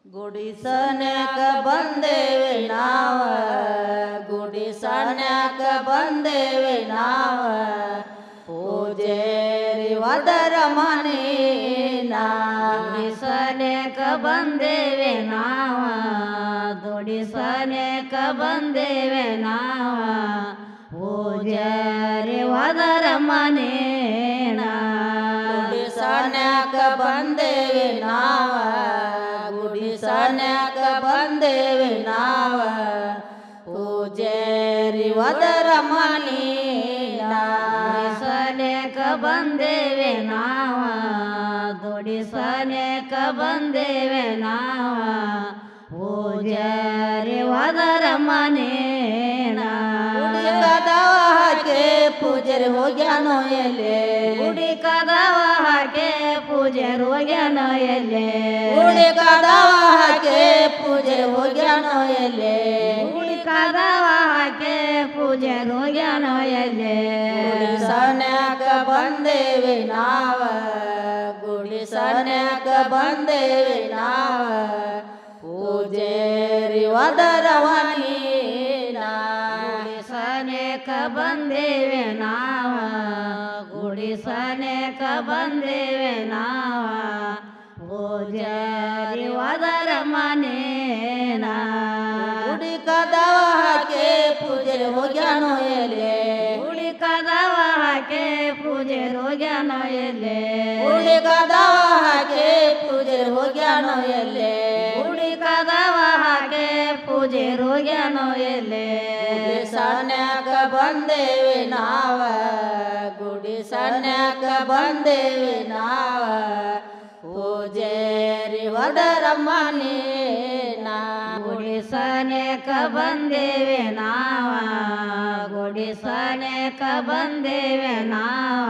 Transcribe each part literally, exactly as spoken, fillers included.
ಗುಡಿಸನ್ಯಾಕ ಬಂದೇವೆ ನಾವ ಗುಡಿಸನ್ಯಾಕ ಬಂದೇವೆ ನಾವ ಪೂಜೇರಿ ವದರ ಮನೇನ ಗುಡಿಸನ್ಯಾಕ ಬಂದೇವೆ ನಾವ ದುಡಿಸನ್ಯಾಕ ಬಂದೇವೆ ನಾವ ಪೂಜಾರಿ ವದರ ಮನೇನ ಗುಡಿಸನ್ಯಾಕ ಬಂದೇವೆ ನಾವ ಗುಡಿಸನ್ಯಾಕ ಬಂದೇವೆ ನಾವ ಪೂಜಾರಿ ವದರ ಮನೇನ ಗುಡಿಸನ್ಯಾಕ ಬಂದೇವೆ ನಾವ ದುಡಿಸನ್ಯಾಕ ಬಂದೇವೆ ನಾವ ಪೂಜಾರಿ ವದರ ಮನೇನ ಗುಡಿ ಕದವ ಹಾಕೆ ಪೂಜಾರಿ ಹೋಗ್ಯಾನೋ ಎಲೆ ಗುಡಿ ಕದವ ಹಾಕೆ ಪೂಜಾರಿ ಹೋಗ್ಯಾನೋ ಎಲೆ ಗುಡಿ ಕದವ ಹಾಕೆ ಪೂಜಾರಿ ಹೋಗ್ಯಾನೋ ಎಲೆ ಗುಡಿ ಕದವ ಹಾಕೆ ಪೂಜಾರಿ ಹೋಗ್ಯಾನೋ ಎಲೆ ಗುಡಿಸನ್ಯಾಕ ಬಂದೇವೆ ನಾವ ಗುಡಿಸನ್ಯಾಕ ಬಂದೇವೆ ನಾವ ಪೂಜಾರಿ ವದರ ಮನೇನ ಗುಡಿಸನ್ಯಾಕ ಬಂದೇವೆ ನಾವ ಗುಡಿಸನ್ಯಾಕ ಬಂದೇವೆ ನಾವ ಪೂಜಾರಿ ವದರ ಮನೇನ ಗುಡಿ ಕದವ ಹಾಕೆ ಪೂಜಾರಿ ಹೋಗ್ಯಾನೋ ಎಲೆ ಗುಡಿ ಕದವ ಹಾಕೆ ಪೂಜಾರಿ ಹೋಗ್ಯಾನೋ ಎಲೆ ಗುಡಿ ಕದವ ಹಾಕೆ ಪೂಜಾರಿ ಹೋಗ್ಯಾನೋ ಎಲೆ ಗುಡಿ ಕದವ ಹಾಕೆ ಪೂಜಾರಿ ಹೋಗ್ಯಾನೋ ಎಲೆ ಗುಡಿಸನ್ಯಾಕ ಬಂದೇವೆ ನಾವ ಗುಡಿಸನ್ಯಾಕ ಬಂದೇವೆ ನಾವ ಪೂಜಾರಿ ವದರ ಮನೇನ ಗುಡಿಸನ್ಯಾಕ ಬಂದೇವೆ ನಾವ ಗುಡಿಸನ್ಯಾಕ ಬಂದೇವೆ ನಾವ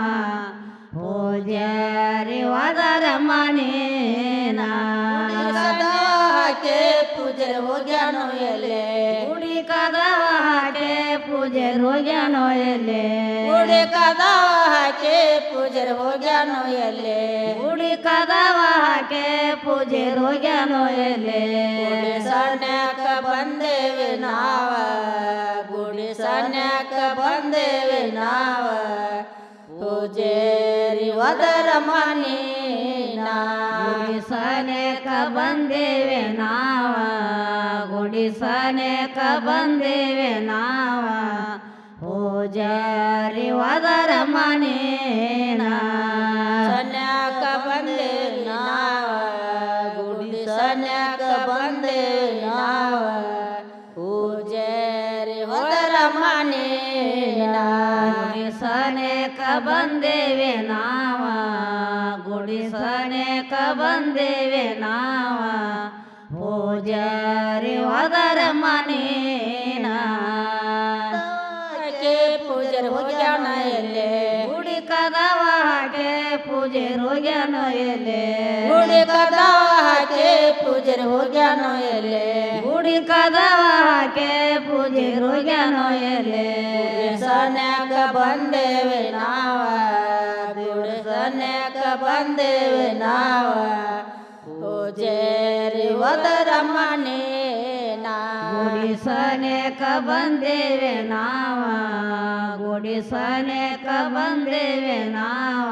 ಪೂಜಾರಿ ವದರ ಮನೇನ ಕದವ ಹಾಕೆ ಪೂಜಾರಿ ಹೋಗ್ಯಾನೋ ಎಲೆ ಗುಡಿ ಕದವ ಹಾಕೆ ಪೂಜಾರಿ ಹೋಗ್ಯಾನೋ ಎಲೆ ಗುಡಿ ಕದವ ಹಾಕೆ ಪೂಜಾರಿ ಹೋಗ್ಯಾನೋ ಎಲೆ ಗುಡಿ ಕದವ ಹಾಕೆ ಪೂಜಾರಿ ಹೋಗ್ಯಾನೋ ಎಲೆ ಗುಡಿಸನ್ಯಾಕ ಬಂದೇವೆ ನಾವ ಗುಡಿಸನ್ಯಾಕ ಬಂದೇವೆ ನಾವ ಪೂಜಾರಿ ವದರ ಮನೇನ ಗುಡಿಸನ್ಯಾಕ ಬಂದೇವೆ ನಾವ ಗುಡಿಸನ್ಯಾಕ ಬಂದೇವೆ ನಾವ ಪೂಜಾರಿ ವದರ ಮನೇನ ಸನ್ಯಾಕ ಬಂದೇವೆ ನಾವ ಗುಡಿಸನ್ಯಾಕ ಬಂದೇವೆ ನಾವ ಪೂಜಾರಿ ವದರ ಮನೇನ ಗುಡಿಸನ್ಯಾಕ ಬಂದೇವೆ ನಾವ ಗುಡಿಸನ್ಯಾಕ ಬಂದೇವೆ ನಾವ ಪೂಜಾರಿ ವದರ ಮನೇನ ಪೂಜಾರಿ ಹೋಗ್ಯಾನ ಎಲೆ ಗುಡಿ ಕದವ ಹಾಕೆ ಪೂಜಾರಿ ಹೋಗ್ಯಾನೋ ಎಲೆ ಗುಡಿ ಕದವ ಹಾಕೆ ಪೂಜಾರಿ ಹೋಗ್ಯಾನೋ ಎಲೆ ಗುಡಿ ಕದವ ಹಾಕೆ ಪೂಜಾರಿ ಹೋಗ್ಯಾನೋ ಎಲೆ ಗುಡಿಸನ್ಯಾಕ ಬಂದೇವೆ ನಾವ ಗುಡಿಸನ್ಯಾಕ ಬಂದೇವೆ ನಾವ ಪೂಜಾರಿ ವದರ ಮನೇನ ಗುಡಿಸನ್ಯಾಕ ಬಂದೇವೆ ನಾವ ಗುಡಿಸನ್ಯಾಕ ಬಂದೇವೆ ನಾವ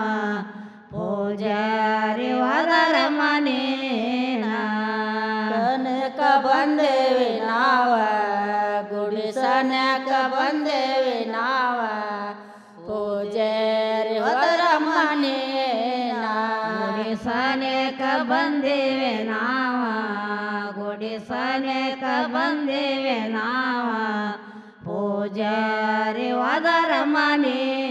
ಪೂಜಾರಿ ವದರ ಮನೇನ ಸನ್ಯಾಕ ಬಂದೇವೆ ನಾವ ಗುಡಿಸನ್ಯಾಕ ಬಂದೇವೆ ನಾವ ಪೂಜಾರಿ ವದರ ಮನೇನ ಗುಡಿಸನ್ಯಾಕ ಬಂದೇವೆ ನಾವ ಗುಡಿಸನ್ಯಾಕ ಬಂದೇವೆ ನಾವ ಪೂಜಾರಿ ವದರ ಮನೇನ